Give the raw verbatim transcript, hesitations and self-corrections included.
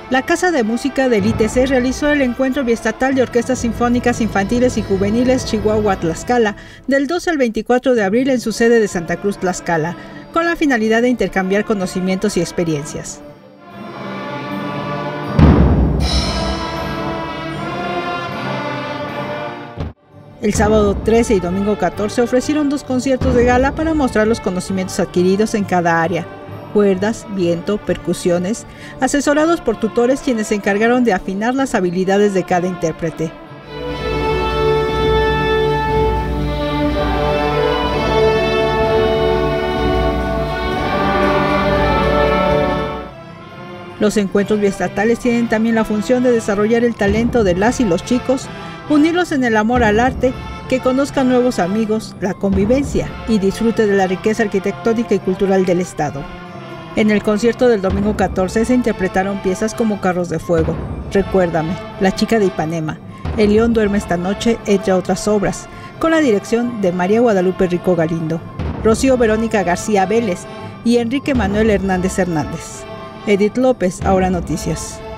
La Casa de Música del I T C realizó el Encuentro Biestatal de Orquestas Sinfónicas Infantiles y Juveniles Chihuahua-Tlaxcala del doce al veinticuatro de abril en su sede de Santa Cruz, Tlaxcala, con la finalidad de intercambiar conocimientos y experiencias. El sábado trece y domingo catorce ofrecieron dos conciertos de gala para mostrar los conocimientos adquiridos en cada área: cuerdas, viento, percusiones, asesorados por tutores quienes se encargaron de afinar las habilidades de cada intérprete. Los encuentros biestatales tienen también la función de desarrollar el talento de las y los chicos, unirlos en el amor al arte, que conozcan nuevos amigos, la convivencia y disfrute de la riqueza arquitectónica y cultural del estado. En el concierto del domingo catorce se interpretaron piezas como Carros de Fuego, Recuérdame, La Chica de Ipanema, El León Duerme Esta Noche, entre otras obras, con la dirección de María Guadalupe Rico Galindo, Rocío Verónica García Vélez y Enrique Manuel Hernández Hernández. Edith López, Ahora Noticias.